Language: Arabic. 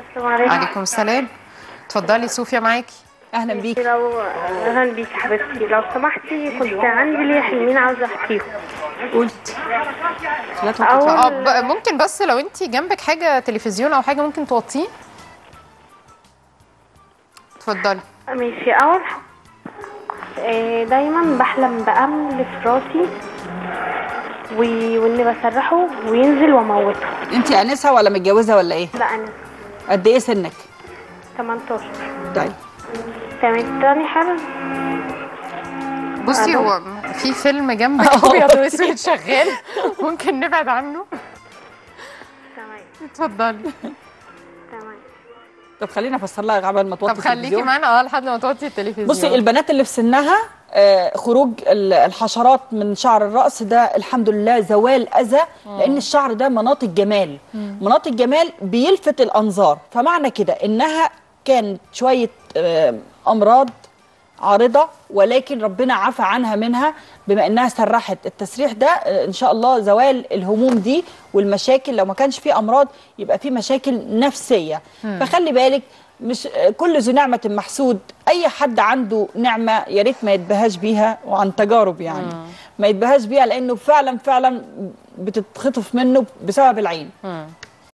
السلام عليكم. عليكم السلام. اتفضلي صوفيا معاكي. اهلا بيكي. اهلا بيكي حبيبتي، لو سمحتي كنت عندي ليا حلمين عاوزه احكيهم. قلت ممكن بس لو انت جنبك حاجه تلفزيون او حاجه ممكن توطيه. اتفضلي. ماشي. دايما بحلم بأمن في راسي واني بسرحه وينزل واموته. انت انسه ولا متجوزه ولا ايه؟ لا انا. قد ايه سنك؟ 18. طيب تمام. تاني حاجه، بصي هو في فيلم جنبك ابيض واسود شغال، ممكن نبعد عنه. تمام. اتفضلي. تمام. طب خلينا افسر لها قبل ما توطي طب خليكي معانا لحد ما توطي التلفزيون. بصي البنات اللي في سنها خروج الحشرات من شعر الراس ده الحمد لله زوال اذى، لان الشعر ده مناطق جمال. مناطق جمال بيلفت الانظار، فمعنى كده انها كانت شويه امراض عارضه، ولكن ربنا عفى عنها منها بما انها سرحت. التسريح ده ان شاء الله زوال الهموم دي والمشاكل. لو ما كانش في امراض يبقى في مشاكل نفسيه. فخلي بالك، مش كل ذو نعمه محسود. اي حد عنده نعمه يا ريت ما يتبهاش بيها، وعن تجارب يعني ما يتبهاش بيها، لانه فعلا فعلا بتتخطف منه بسبب العين.